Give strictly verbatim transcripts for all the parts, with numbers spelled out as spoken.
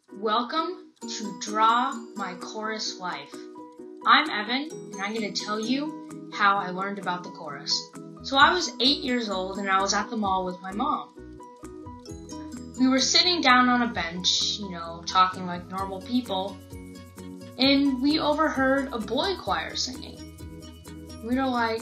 Welcome to Draw My Chorus Life. I'm Evan, and I'm going to tell you how I learned about the chorus. So I was eight years old, and I was at the mall with my mom. We were sitting down on a bench, you know, talking like normal people, and we overheard a boy choir singing. We were like,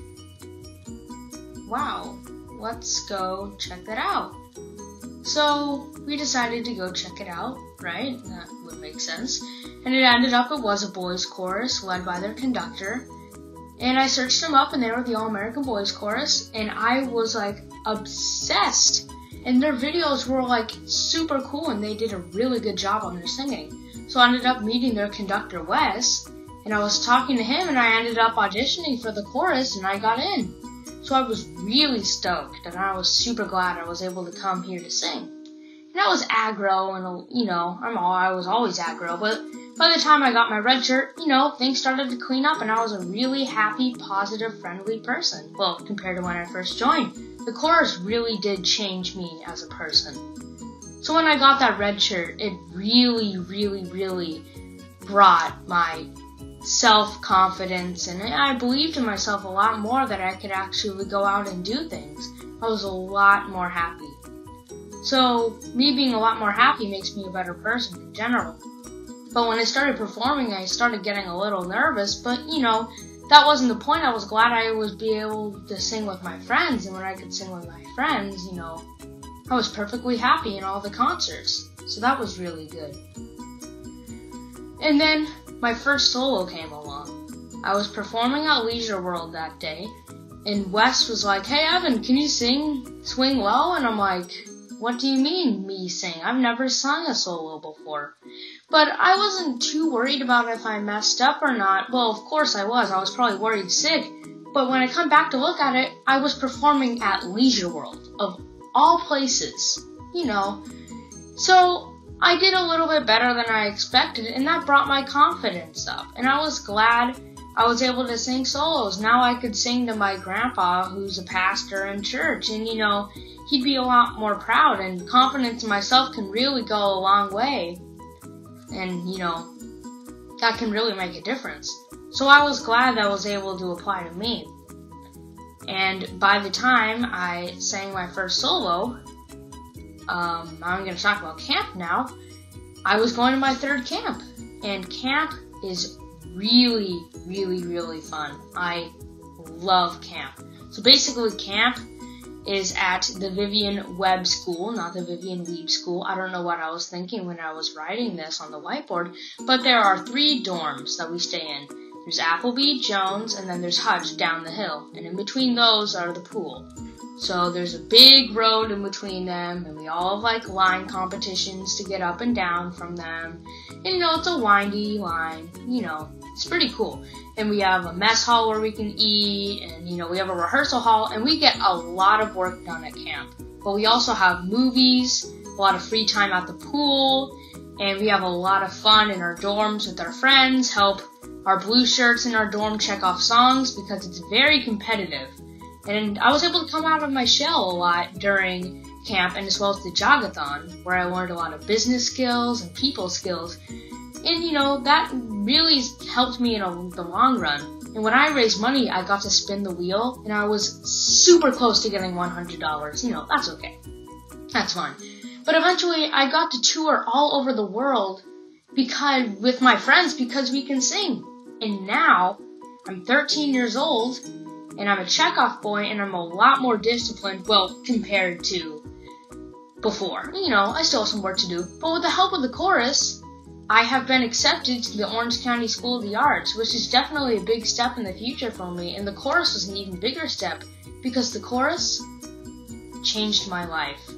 wow, let's go check that out. So we decided to go check it out, right? That would make sense. And it ended up it was a boys' chorus led by their conductor. And I searched them up, and they were the All-American Boys Chorus, and I was like obsessed. And their videos were like super cool, and they did a really good job on their singing. So I ended up meeting their conductor, Wes, and I was talking to him, and I ended up auditioning for the chorus, and I got in. So I was really stoked, and I was super glad I was able to come here to sing. And I was aggro, and you know, I'm all, I was always aggro, but by the time I got my red shirt, you know, things started to clean up, and I was a really happy, positive, friendly person. Well, compared to when I first joined. The chorus really did change me as a person. So when I got that red shirt, it really, really, really brought my self-confidence, and I believed in myself a lot more that I could actually go out and do things. I was a lot more happy. So me being a lot more happy makes me a better person in general. But when I started performing, I started getting a little nervous, but you know, that wasn't the point. I was glad I was be able to sing with my friends, and when I could sing with my friends, you know, I was perfectly happy in all the concerts. So that was really good. And then my first solo came along. I was performing at Leisure World that day, and Wes was like, "Hey Evan, can you sing Swing Low?" And I'm like, "What do you mean, me sing? I've never sung a solo before." But I wasn't too worried about if I messed up or not. Well, of course I was. I was probably worried sick. But when I come back to look at it, I was performing at Leisure World, of all places, you know. So I did a little bit better than I expected, and that brought my confidence up. And I was glad I was able to sing solos. Now I could sing to my grandpa, who's a pastor in church, and you know, he'd be a lot more proud, and confidence in myself can really go a long way. And, you know, that can really make a difference. So I was glad that was able to apply to me. And by the time I sang my first solo, um, I'm going to talk about camp now, I was going to my third camp. And camp is really, really, really fun. I love camp. So basically camp is at the Vivian Webb School, not the Vivian Weeb School. I don't know what I was thinking when I was writing this on the whiteboard, but there are three dorms that we stay in. There's Appleby, Jones, and then there's Hutch down the hill, and in between those are the pool. So there's a big road in between them, and we all have like line competitions to get up and down from them. And you know, it's a windy line, you know, it's pretty cool. And we have a mess hall where we can eat, and you know, we have a rehearsal hall, and we get a lot of work done at camp. But we also have movies, a lot of free time at the pool, and we have a lot of fun in our dorms with our friends, help our blue shirts in our dorm check off songs because it's very competitive. And I was able to come out of my shell a lot during camp, and as well as the jogathon, where I learned a lot of business skills and people skills. And, you know, that really helped me in a, the long run. And when I raised money, I got to spin the wheel, and I was super close to getting one hundred dollars. You know, that's okay. That's fine. But eventually, I got to tour all over the world because with my friends because we can sing. And now, I'm thirteen years old, and I'm a checkoff boy, and I'm a lot more disciplined, well, compared to before. You know, I still have some work to do. But with the help of the chorus, I have been accepted to the Orange County School of the Arts, which is definitely a big step in the future for me, and the chorus was an even bigger step, because the chorus changed my life.